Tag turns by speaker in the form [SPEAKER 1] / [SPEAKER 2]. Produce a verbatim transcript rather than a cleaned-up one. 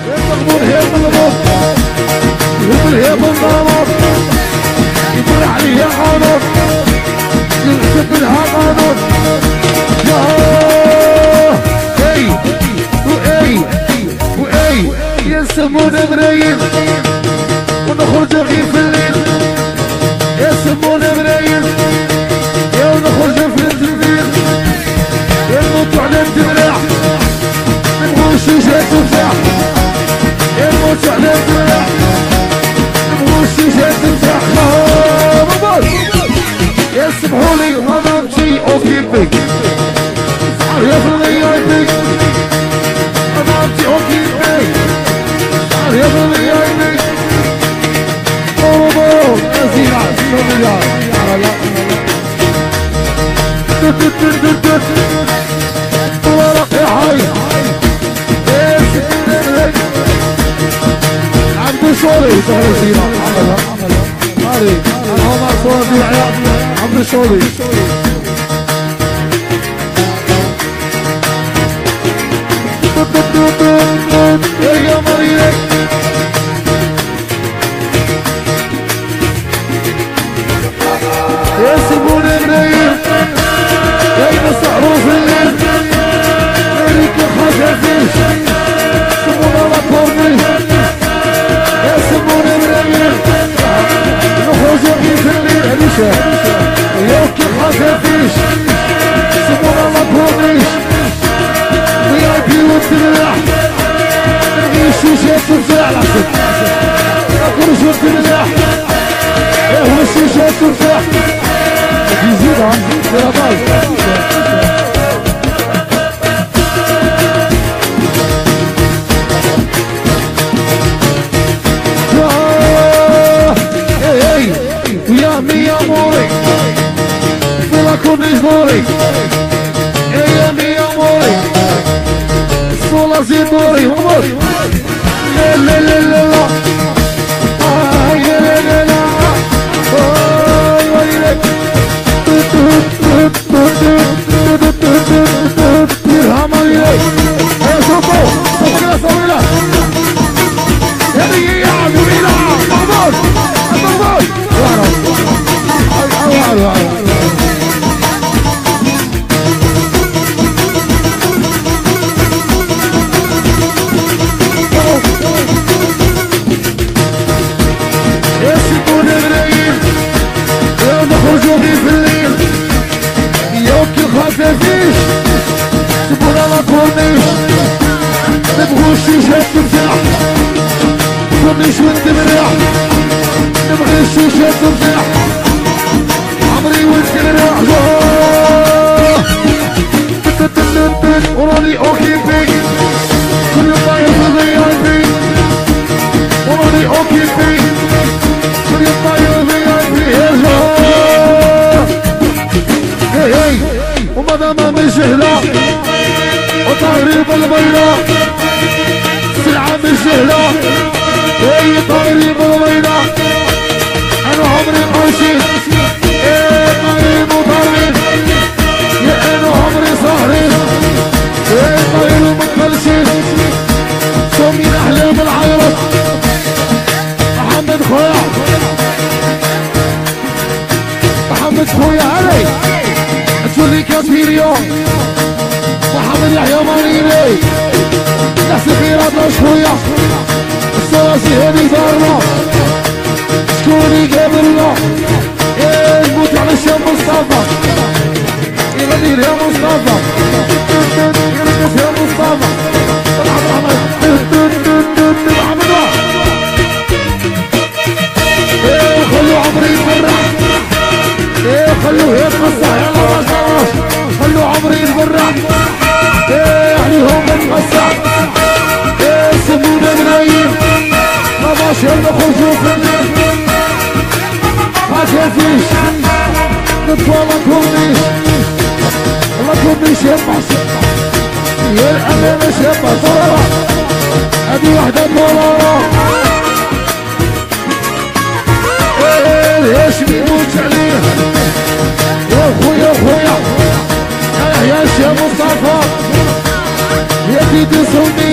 [SPEAKER 1] المغمور هي المغمور يقول هي بالضرب يقول عليه قانون يكتب لها قانون اي واي واي يسمونا مرايل ونخرج غير في الليل يسمونا مرايل يا ونخرج في الليل يموت على الدمراح نبغوا شيشة تفاح يموت على الدمراح نبغوا شيشة تفاح يسمحوا لي مدامتي اوكيبك يا فلي عيبك مدامتي اوكيبك يا فلي عيبك اوه ازيع ازيع ورق يا حي عبد الشوري سهل سينا ماري عمر صوتي عبد الشوري يا مريم يا سمون النيل يا مسعروف الليل مالك الخفافيش سمون الأطورني يا سمون النيل نخرج في الليل عريشة ياك الخفافيش سمون الأطورنيش وياكي والدمراح نعيش شيشة تنفع العسل نخرج والدمراح هو الشيشة تنفع يزيدها يا باز ويا ميا موري ولا كونيش موري يا ميا موري صولا زيد موري موري لا لا لا لا لا لا لا لا لا يرحم عليك يا صبو صبو صبو يا بي يا جميلة مبروك مبروك يا سكون ابراهيم يا نخرجوا في الليل ياك الخفافيش سبونا لا كورنيش نبغوا الشيشة تنفع كورنيش والدمراح نبغي الشيشة تنفع عمري والدمراح وراني اوكيبي كل طاير في ضيافي وراني اوكيبي كل طاير في ضيافي هي هي ومدام مش هلا وطايرين بالبيضة سلعة مش هلا هي طايرين بالبيضة انا عمري قوشي ايه طايرين وطايرين يا انا عمري صهرين ايه طايرين ومتفلشين سمين احلام العيرة محمد خويا محمد خويا علي تولي كاتبيريو محمد يحيى ماريني نحسب خيراتنا شوية الصلاسي هذي دارنا شكوني قابلنا ايه نموت على الشام مصطفى يغني يا مصطفى يرقص يا مصطفى طلعت محمد محمد ايه خلوا عمري يفرح ايه خلوه يتمسح يلا ما شاء خلوا عمري يتفرح ايه عليهم نتمسح ايه سمونا مرايين ما باش يلا خرجوا في الليل ما كافيش نتوالا كورنيش والله كورنيش يبعث يا الامانة يبعث طرارة هذه وحدة طرارة ايه ليش بيموت عليه يا خويا خويا يا يا مصطفى يا بيدي صوتي